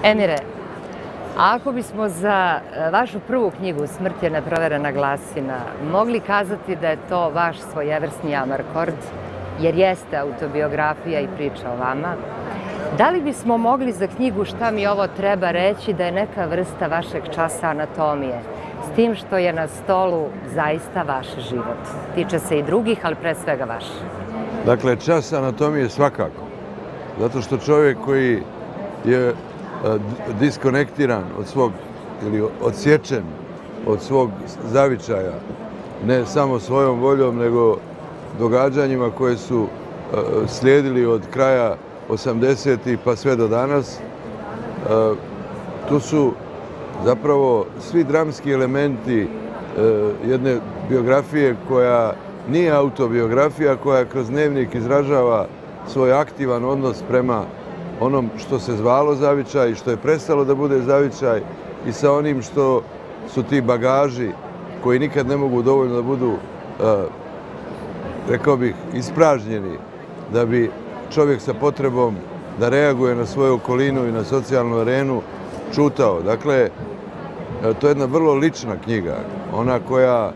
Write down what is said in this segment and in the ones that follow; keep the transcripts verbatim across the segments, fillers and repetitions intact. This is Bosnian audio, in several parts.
Emire, ako bismo za vašu prvu knjigu Smrt je neproverena glasina mogli kazati da je to vaš svojevrsni amarkord, jer jeste autobiografija i priča o vama, da li bismo mogli za knjigu Šta mi ovo treba reći da je neka vrsta vašeg časa anatomije, s tim što je na stolu zaista vaš život? Tiče se i drugih, ali pre svega vaš. Dakle, čas anatomije svakako. Zato što čovjek koji je diskonektiran od svog ili odsječen od svog zavičaja, ne samo svojom voljom, nego događanjima koje su slijedili od kraja osamdesetih pa sve do danas. Tu su zapravo svi dramski elementi jedne biografije koja nije autobiografija, koja kroz dnevnik izražava svoj aktivan odnos prema onom što se zvalo zavičaj i što je prestalo da bude zavičaj i sa onim što su ti bagaži koji nikad ne mogu dovoljno da budu, rekao bih, ispražnjeni da bi čovjek sa potrebom da reaguje na svoju okolinu i na socijalnu arenu čutao. Dakle, to je jedna vrlo lična knjiga, ona koja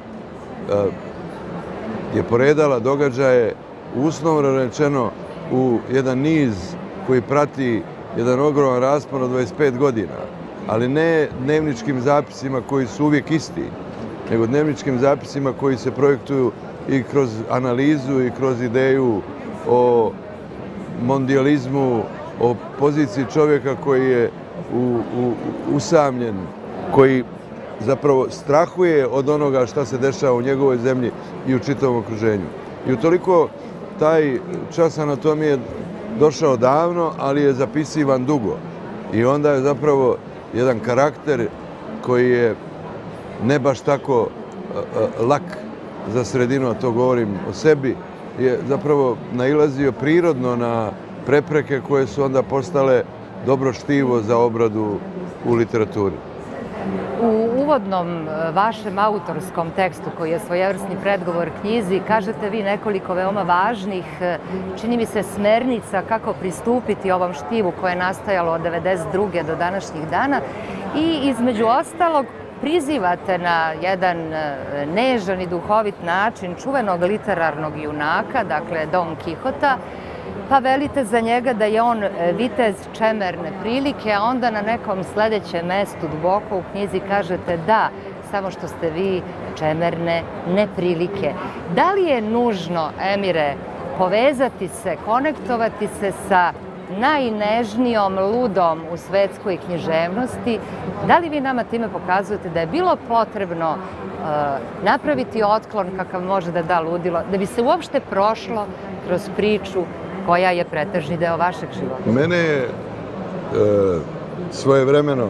je poredala događaje uslovno rečeno u jedan niz koji prati jedan ogroman raspon od dvadeset pet godina, ali ne dnevničkim zapisima koji su uvijek isti, nego dnevničkim zapisima koji se projektuju i kroz analizu i kroz ideju o mondijalizmu, o poziciji čovjeka koji je u, u, usamljen, koji zapravo strahuje od onoga šta se dešava u njegovoj zemlji i u čitavom okruženju. I utoliko taj čas anatomije došao davno, ali je zapisivan dugo. I onda je zapravo jedan karakter koji je ne baš tako lak za sredinu, a to govorim o sebi, je zapravo nailazio prirodno na prepreke koje su onda postale dobro štivo za obradu u literaturi. U uvodnom vašem autorskom tekstu, koji je svojevrsni predgovor knjizi, kažete vi nekoliko veoma važnih, čini mi se, smernica kako pristupiti ovom štivu koje je nastajalo od devedeset druge do današnjih dana i između ostalog prizivate na jedan nežan i duhovit način čuvenog literarnog junaka, dakle Don Kihota, pa velite za njega da je on vitez čemerne prilike, a onda na nekom sledećem mestu duboko u knjizi kažete da, samo što ste vi čemerne neprilike. Da li je nužno, Emire, povezati se, konektovati se sa najnežnijom ludom u svetskoj književnosti? Da li vi nama time pokazujete da je bilo potrebno uh, napraviti otklon kakav može da da ludilo, da bi se uopšte prošlo kroz priču koja je pretežni deo vašeg života? Mene je e, svojevremeno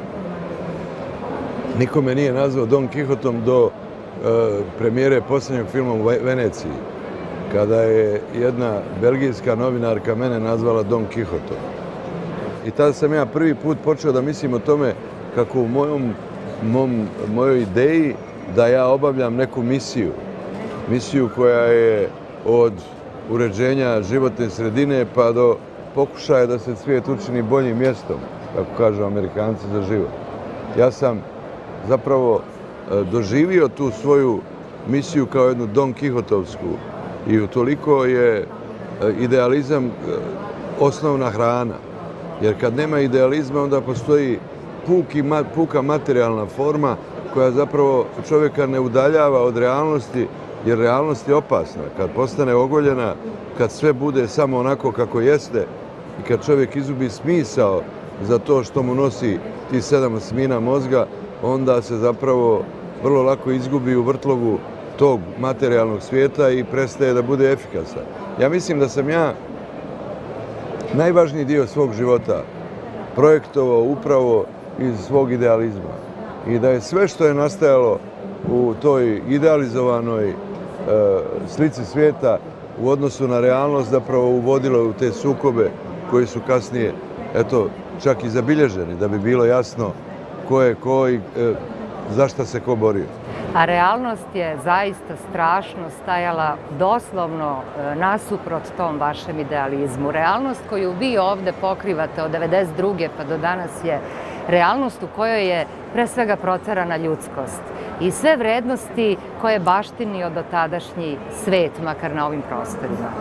niko me nije nazvao Don Kihotom do e, premijere posljednjeg filma u Veneciji, kada je jedna belgijska novinarka mene nazvala Don Kihotom. I tada sam ja prvi put počeo da mislim o tome kako u mojom, mom, mojoj ideji da ja obavljam neku misiju. Misiju koja je od uređenja životne sredine pa do pokušaja da se svijet učini boljim mjestom, kako kažu Amerikanci, za život. Ja sam zapravo doživio tu svoju misiju kao jednu Don Kihotovsku i utoliko je idealizam osnovna hrana. Jer kad nema idealizma, onda postoji puki, puka materijalna forma koja zapravo čovjeka ne udaljava od realnosti, jer realnost je opasna. Kad postane ogoljena, kad sve bude samo onako kako jeste i kad čovjek izgubi smisao za to što mu nosi ti sedam osmina mozga, onda se zapravo vrlo lako izgubi u vrtlogu tog materijalnog svijeta i prestaje da bude efikasan. Ja mislim da sam ja najvažniji dio svog života projektovao upravo iz svog idealizma i da je sve što je nastajalo u toj idealizovanoj slici svijeta u odnosu na realnost zapravo uvodilo u te sukobe koji su kasnije, eto, čak i zabilježeni, da bi bilo jasno ko je ko i za šta se ko borio. A realnost je zaista strašno stajala doslovno nasuprot tom vašem idealizmu. Realnost koju vi ovde pokrivate od devedeset druge pa do danas je realnost u kojoj je pre svega proterana ljudskost i sve vrednosti koje baštinio dotadašnji svet, makar na ovim prostorima.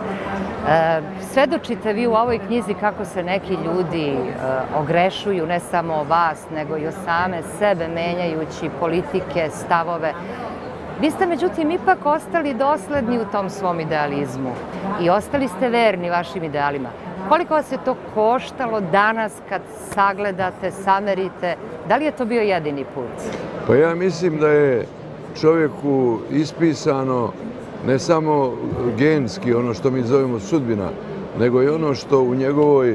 Svedočite vi u ovoj knjizi kako se neki ljudi ogrešuju ne samo o vas, nego i o same sebe, menjajući politike, stavove. Vi ste, međutim, ipak ostali dosledni u tom svom idealizmu i ostali ste verni vašim idealima. Koliko vas je to koštalo danas kad sagledate, samerite? Da li je to bio jedini put? Pa ja mislim da je čovjeku ispisano ne samo genski, ono što mi zovemo sudbina, nego i ono što u njegovoj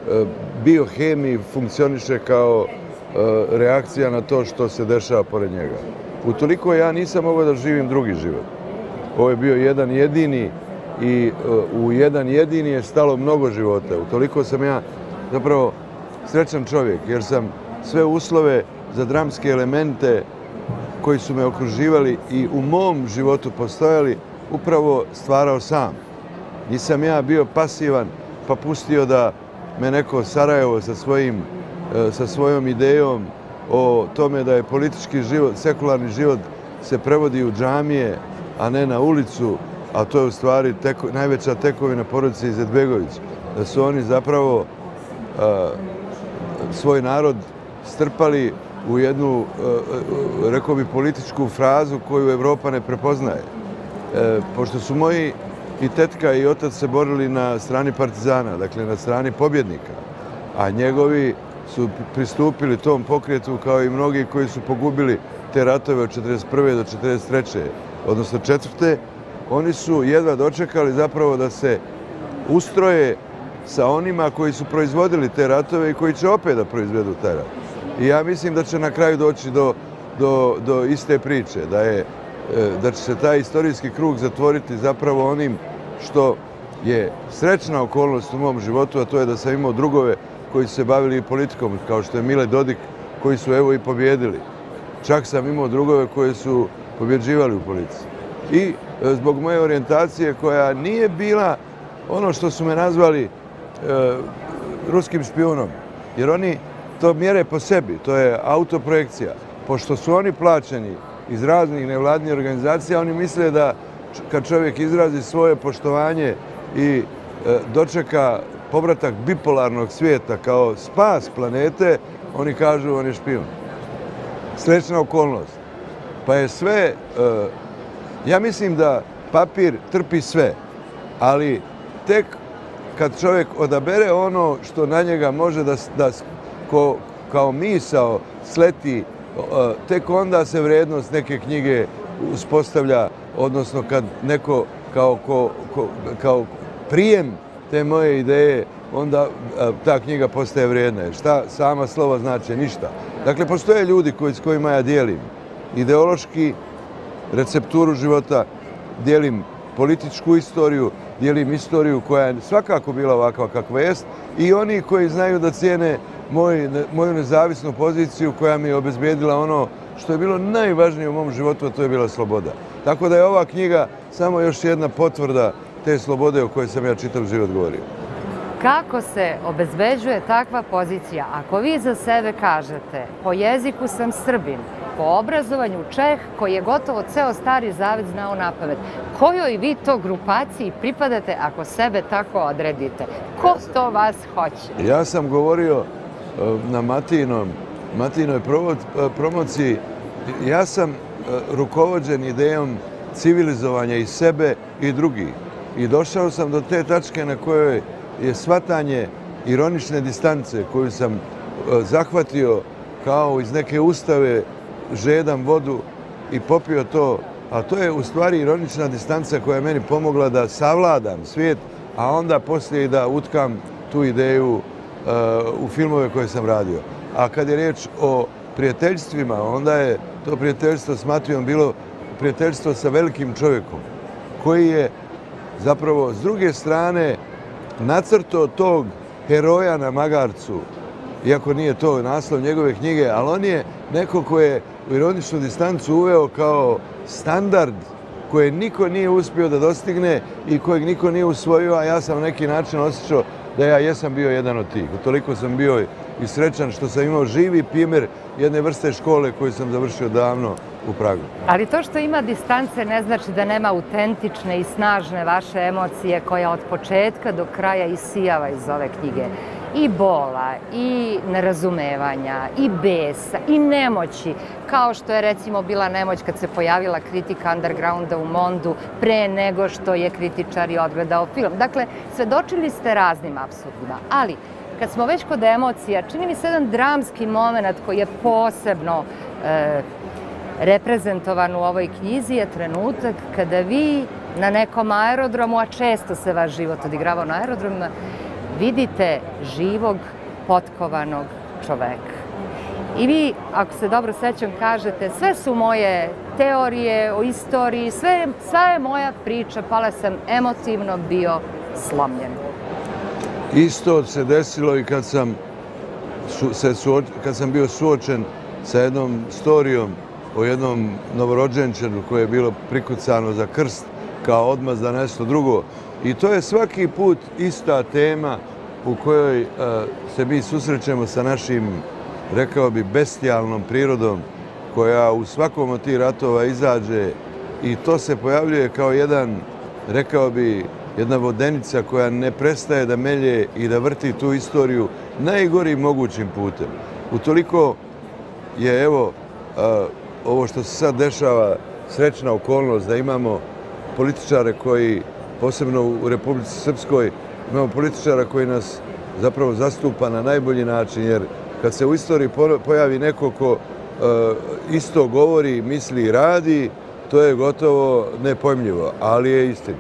biohemiji funkcioniše kao reakcija na to što se dešava pored njega. Utoliko ja nisam mogao da živim drugi život. Ovo je bio jedan jedini i u jedan jedini je stalo mnogo života. Utoliko sam ja zapravo srećan čovjek, jer sam sve uslove za dramske elemente koji su me okruživali i u mom životu postojali upravo stvarao sam. Nisam ja bio pasivan pa pustio da me neko Sarajevo sa svojim, sa svojom idejom o tome da je politički život, sekularni život se prevodi u džamije, a ne na ulicu, a to je u stvari teko, najveća tekovina porodice Izetbegović. Da su oni zapravo a, svoj narod strpali u jednu, a, rekao bi, političku frazu koju Evropa ne prepoznaje. E, pošto su moji i tetka i otac se borili na strani partizana, dakle na strani pobjednika, a njegovi su pristupili tom pokretu kao i mnogi koji su pogubili te ratove od četrdeset prve do četrdeset treće odnosno četvrte Oni su jedva dočekali zapravo da se ustroje sa onima koji su proizvodili te ratove i koji će opet da proizvedu taj rat. I ja mislim da će na kraju doći do, do, do iste priče, da, je, da će se taj istorijski krug zatvoriti zapravo onim što je srećna okolnost u mom životu, a to je da sam imao drugove koji su se bavili politikom, kao što je Mile Dodik, koji su evo i pobjedili. Čak sam imao drugove koji su pobjeđivali u politici. I zbog moje orijentacije koja nije bila ono što su me nazvali e, ruskim špijunom, jer oni to mjere po sebi, to je autoprojekcija. Pošto su oni plaćeni iz raznih nevladnih organizacija, oni misle da kad čovjek izrazi svoje poštovanje i e, dočeka povratak bipolarnog svijeta kao spas planete, oni kažu on je špijun. Srećna okolnost. Pa je sve, e, ja mislim da papir trpi sve, ali tek kad čovjek odabere ono što na njega može da, da ko, kao misao sleti, tek onda se vrijednost neke knjige uspostavlja, odnosno kad neko kao, ko, ko, kao prijem te moje ideje, onda ta knjiga postaje vrijedna. Šta sama slova znači? Ništa. Dakle, postoje ljudi koji, s kojima ja dijelim ideološki recepturu života, dijelim političku istoriju, dijelim istoriju koja je svakako bila ovakva kakva jest, i oni koji znaju da cijene moj, moju nezavisnu poziciju koja mi je obezbijedila ono što je bilo najvažnije u mom životu, a to je bila sloboda. Tako da je ova knjiga samo još jedna potvrda te slobode o kojoj sam ja čitav život govorio. Kako se obezbeđuje takva pozicija? Ako vi za sebe kažete, po jeziku sam Srbin, po obrazovanju Čeh, koji je gotovo ceo Stari Zavet znao napamet, kojoj vi to grupaciji pripadate ako sebe tako odredite? Ko to vas hoće? Ja sam govorio na Matijinom, Matijinoj promociji, ja sam rukovođen idejom civilizovanja i sebe i drugih. I došao sam do te tačke na kojoj je shvatanje ironične distance koju sam zahvatio kao iz neke ustave, žedam vodu i popio to, a to je u stvari ironična distanca koja je meni pomogla da savladam svijet, a onda poslije i da utkam tu ideju uh, u filmove koje sam radio. A kad je riječ o prijateljstvima, onda je to prijateljstvo s Matijom bilo prijateljstvo sa velikim čovjekom, koji je zapravo s druge strane nacrtao tog heroja na magarcu iako nije to naslov njegove knjige, ali on je neko ko je u ironičnu distancu uveo kao standard koje niko nije uspio da dostigne i kojeg niko nije usvojio, a ja sam na neki način osjećao da ja jesam bio jedan od tih. Toliko sam bio i srećan što sam imao živi primjer jedne vrste škole koju sam završio davno u Pragu. Ali to što ima distance ne znači da nema autentične i snažne vaše emocije koja od početka do kraja isijava iz ove knjige. I bola, i nerazumevanja, i besa, i nemoći, kao što je recimo bila nemoć kad se pojavila kritika undergrounda u Mondu pre nego što je kritičar i odgledao film. Dakle, svedočili ste raznim apsurdima, ali kad smo već kod emocija, čini mi se jedan dramski moment koji je posebno e, reprezentovan u ovoj knjizi je trenutak kada vi na nekom aerodromu, a često se vaš život odigravao na aerodromima, vidite živog, potkovanog čoveka. I vi, ako se dobro sećam, kažete sve su moje teorije o istoriji, sve, sva je moja priča, pala sam emotivno bio slomljen. Isto se desilo i kad sam, se suoč, kad sam bio suočen sa jednom storijom o jednom novorođenčanu koje je bilo prikucano za krst kao odmaz za nešto drugo. I to je svaki put ista tema u kojoj uh, se mi susrećemo sa našim, rekao bi, bestijalnom prirodom koja u svakom od tih ratova izađe i to se pojavljuje kao jedan, rekao bi, jedna vodenica koja ne prestaje da melje i da vrti tu istoriju najgorim mogućim putem. Utoliko je, evo, uh, ovo što se sad dešava, srećna okolnost da imamo političare koji, posebno u Republici Srpskoj, imamo političara koji nas zapravo zastupa na najbolji način, jer kad se u istoriji pojavi neko ko uh, isto govori, misli i radi, to je gotovo nepojmljivo, ali je istinito.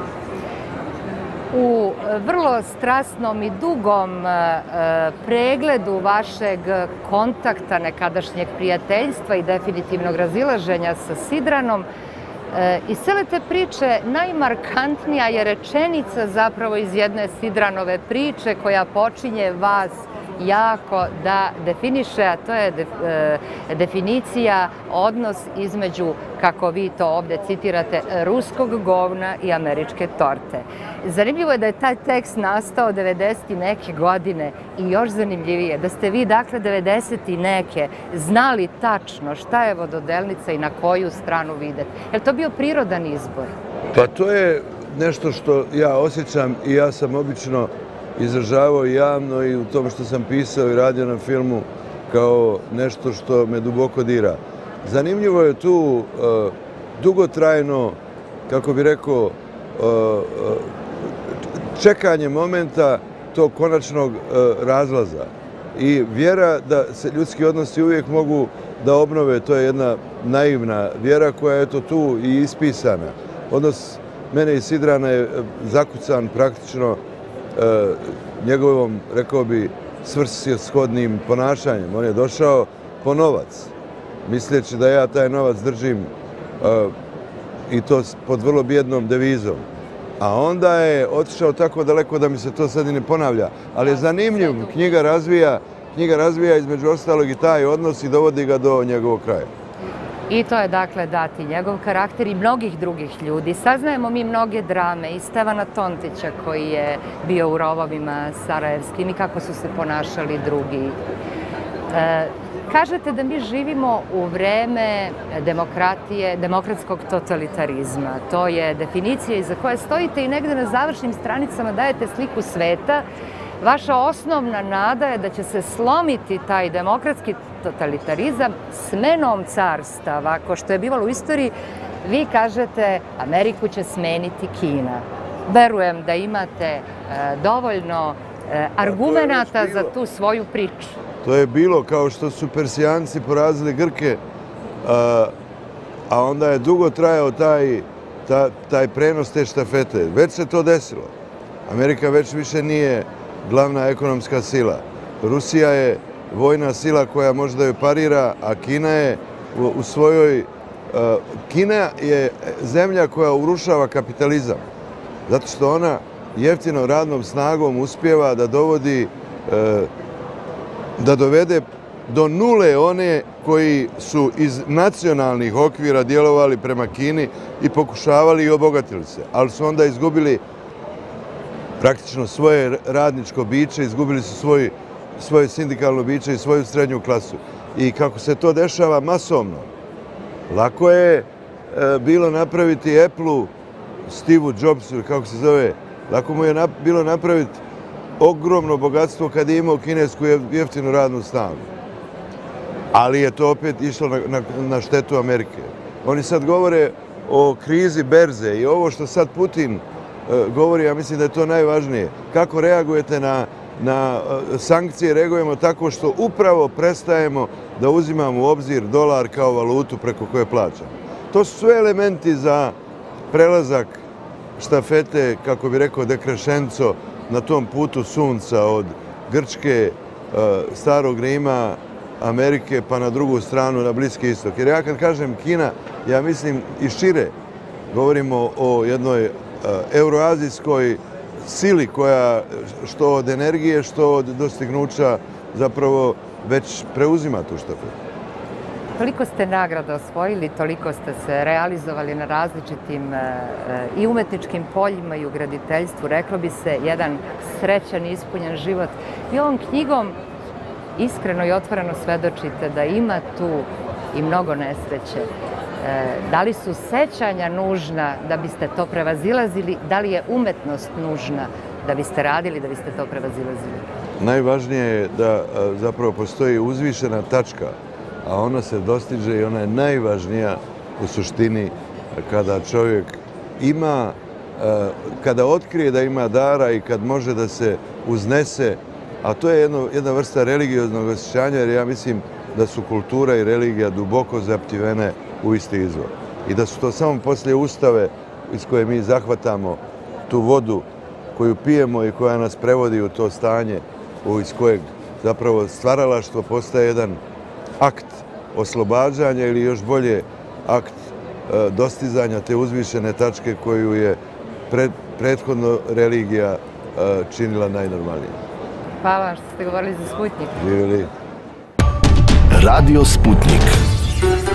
U vrlo strasnom i dugom pregledu vašeg kontakta, nekadašnjeg prijateljstva i definitivnog razilaženja sa Sidranom, iz cele te priče najmarkantnija je rečenica zapravo iz jedne Sidranove priče koja počinje vas jako da definiše, a to je definicija odnos između, kako vi to ovdje citirate, ruskog govna i američke torte. Zanimljivo je da je taj tekst nastao devedeset i neke godine i još zanimljivije da ste vi, dakle, devedeset i neke znali tačno šta je vododelnica i na koju stranu videte. Je li to bio prirodan izbor? Pa to je nešto što ja osjećam i ja sam obično izražavao javno i u tom što sam pisao i radio na filmu kao nešto što me duboko dira. Zanimljivo je tu uh, dugotrajno, kako bi rekao, uh, čekanje momenta tog konačnog uh, razlaza i vjera da se ljudski odnosi uvijek mogu da obnove. To je jedna naivna vjera koja je to tu i ispisana. Odnos mene i Sidrana je zakucan praktično njegovom, rekao bi, svrsishodnim ponašanjem. On je došao po novac, misleći da ja taj novac držim i to pod vrlo bijednom devizom. A onda je otišao tako daleko da mi se to sad i ne ponavlja. Ali je zanimljiv, knjiga razvija, knjiga razvija između ostalog i taj odnos i dovodi ga do njegovog kraja. I to je, dakle, dati njegov karakter i mnogih drugih ljudi. Saznajemo mi mnoge drame i Stevana Tontića koji je bio u rovovima sarajevskim i kako su se ponašali drugi. E, kažete da mi živimo u vreme demokratije, demokratskog totalitarizma. To je definicija iza koje stojite i negde na završnim stranicama dajete sliku sveta. Vaša osnovna nada je da će se slomiti taj demokratski totalitarizam smenom carstava, kao što je bivalo u istoriji. Vi kažete Ameriku će smeniti Kina. Verujem da imate dovoljno argumenata za tu svoju priču. To je bilo kao što su Persijanci porazili Grke, a onda je dugo trajao taj, taj prenos te štafete. Već se to desilo. Amerika već više nije glavna ekonomska sila. Rusija je vojna sila koja može da joj parira, a Kina je u svojoj... Kina je zemlja koja urušava kapitalizam, zato što ona jeftinom radnom snagom uspijeva da dovodi da dovede do nule one koji su iz nacionalnih okvira djelovali prema Kini i pokušavali i obogatili se, ali su onda izgubili praktično svoje radničko biće, izgubili su svoj, svoje sindikalno biće i svoju srednju klasu. I kako se to dešava masovno, lako je e, bilo napraviti Apple-u, Steve Jobsu, kako se zove, lako mu je nap, bilo napraviti ogromno bogatstvo kad je imao kinesku jeftinu radnu snagu. Ali je to opet išlo na, na, na štetu Amerike. Oni sad govore o krizi berze i ovo što sad Putin e, govori, ja mislim da je to najvažnije. Kako reagujete na, na e, sankcije? Reagujemo tako što upravo prestajemo da uzimamo u obzir dolar kao valutu preko koje plaćamo. To su sve elementi za prelazak štafete, kako bi rekao Decrescenzo, na tom putu sunca od Grčke, Starog Rima, Amerike pa na drugu stranu, na Bliski istok. Jer ja kad kažem Kina, ja mislim i šire. Govorimo o jednoj euroazijskoj sili koja što od energije, što od dostignuća zapravo već preuzima tu štafetu. Toliko ste nagrada osvojili, toliko ste se realizovali na različitim i umetničkim poljima i u graditeljstvu. Reklo bi se, jedan srećan i ispunjen život. I ovom knjigom iskreno i otvoreno svedočite da ima tu i mnogo nesreće. Da li su sećanja nužna da biste to prevazilazili? Da li je umetnost nužna da biste radili, da biste to prevazilazili? Najvažnije je da zapravo postoji uzvišena tačka, a ona se dostiže i ona je najvažnija u suštini kada čovjek ima, kada otkrije da ima dara i kad može da se uznese, a to je jedno, jedna vrsta religioznog osjećanja, jer ja mislim da su kultura i religija duboko zaptivene u isti izvor. I da su to samo poslije ustave iz koje mi zahvatamo tu vodu koju pijemo i koja nas prevodi u to stanje iz kojeg zapravo stvaralaštvo postaje jedan akt oslobađanja ili još bolje akt e, dostizanja te uzvišene tačke koju je pred, prethodno religija e, činila najnormalnije. Hvala vam što ste govorili za Sputnik. Živjeli. Radio Sputnik.